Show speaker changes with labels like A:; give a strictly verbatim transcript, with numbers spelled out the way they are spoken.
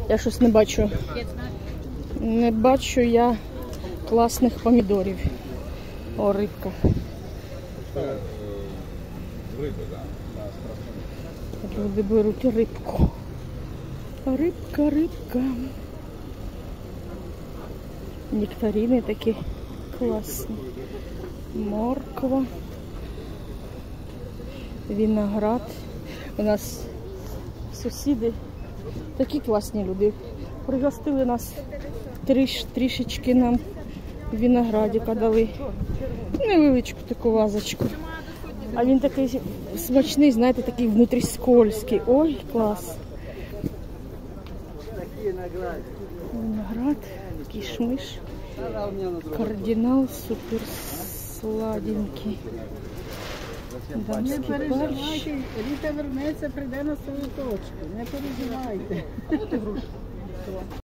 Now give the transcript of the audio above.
A: Я щось не бачу. Не бачу я класних помідорів. О, рибка. Люди беруть рибку. Рибка, рибка. Нектарини такі класні. Морква. Виноград. У нас сусіди такі класні люди. Пригостили нас тріш, трішечки нам виноградика дали. Невеличку таку вазочку. А він такий смачний, знаєте, такий внутрі скользкий. Ой, клас. Виноград, кишмиш, кардинал, супер сладенький.
B: Не переживайте, Ріта вернеться, прийде на свою точку. Не переживайте.